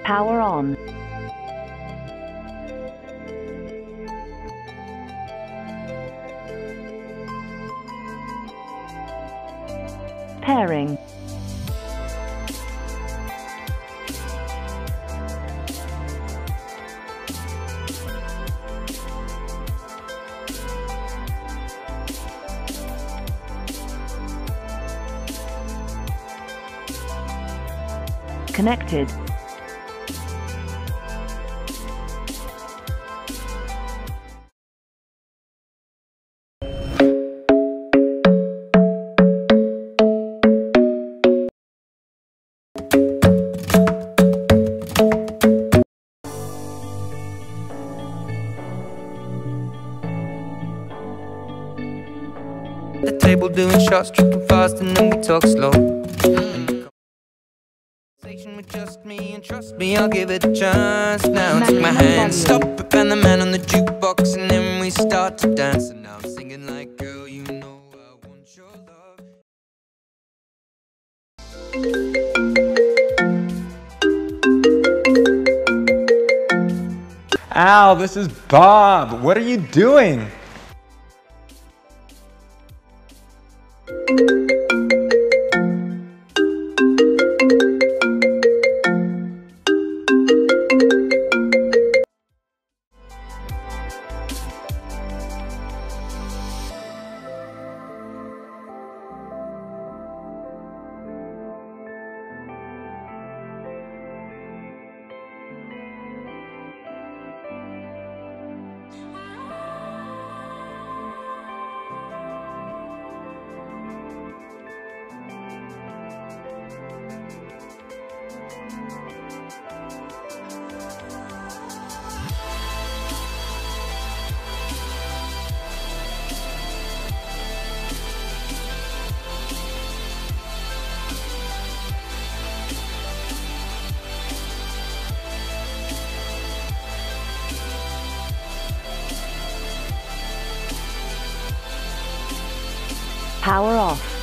Power on. Pairing. Connected. The table doing shots, tripping fast, and then we talk slow. Conversation with just me, and trust me, I'll give it a chance. Now take my hand, stop it, and the man on the jukebox, and then we start to dance. And now I'm singing like, girl, you know I want your love. Al, this is Bob. What are you doing? Power off.